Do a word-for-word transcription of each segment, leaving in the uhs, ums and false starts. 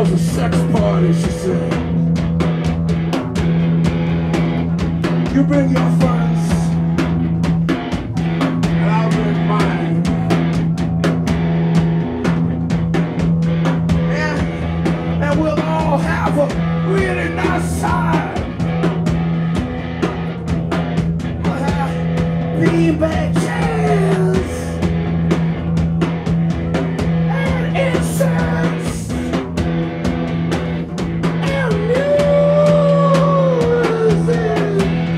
was a sex party, she said. You bring your friends, and I'll bring mine. And, and we'll all have a really nice time. We'll have beanbag chairs and incense and music.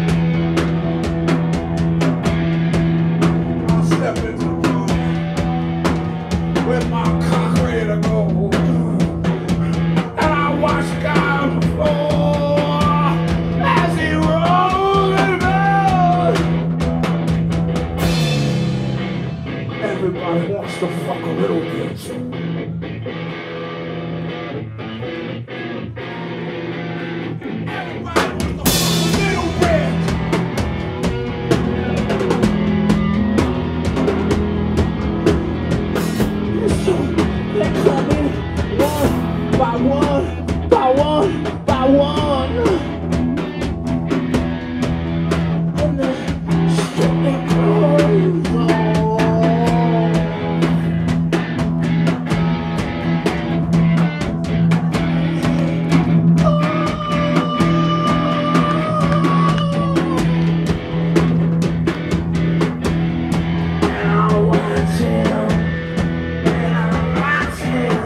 I'll step into the room with my cock ready to go. And I watch the guy on the floor as he rolls it about. Everybody wants to fuck a little bit. Everybody wants to fuck a little bit. So they come in one by one, by one, by one. And they strip their clothes off. And I watch him, and I watch him,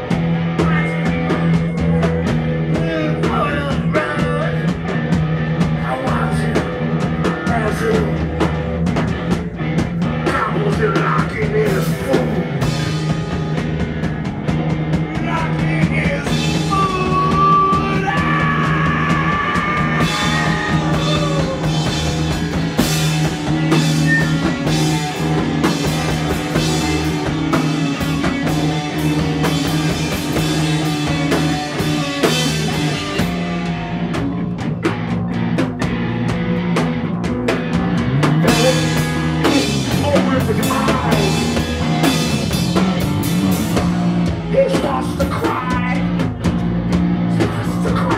watch him, I watch him as he gobbles and locking his food. Locking his food out. Over his eyes, he starts to cry, starts to cry.